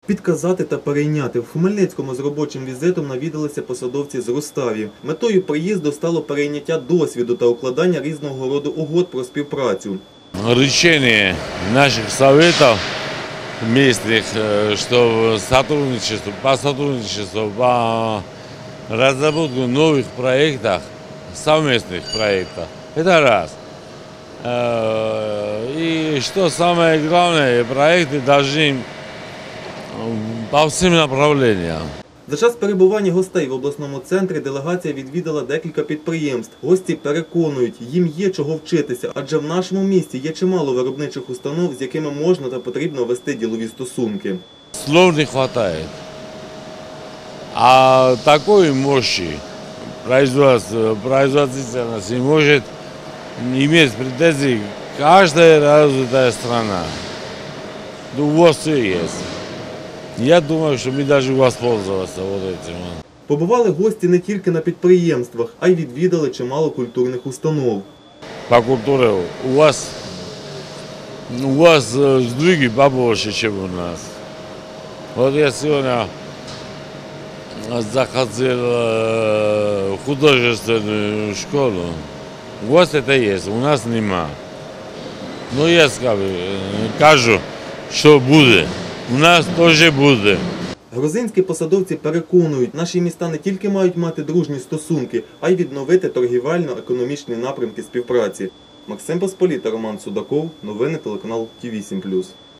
Підказати та перейняти. В Хмельницькому з робочим візитом навідалися посадовці з Руставі. Метою приїзду стало перейняття досвіду та укладання різного роду угод про співпрацю. Решение наших советов местных, что по сотрудничеству, по разработке новых проектов, совместных проектов. Это раз. И что самое главное, проекты должны по всім направленням. За час перебування гостей в обласному центрі делегація відвідала декілька підприємств. Гості переконують, їм є чого вчитися, адже в нашому місті є чимало виробничих установ, з якими можна та потрібно вести ділові стосунки. Слов не хватает. А такой мощи производительность не может иметь претензий каждая развитая страна. У вас все есть. Я думаю, що ми навіть воспользуватися цим. Побували гості не тільки на підприємствах, а й відвідали чимало культурних установ. По культуре у вас сдвиги побольше, чем у нас. Вот я сегодня заходил в художественную школу. У вас это есть, у нас нема. Но я скажу, що буде. У нас теж буде. Грузинські посадовці переконують, наші міста не тільки мають мати дружні стосунки, а й відновити торгівельно-економічні напрямки співпраці. Максим Посполіта, Роман Судаков. Новини телеканал Ті 8+.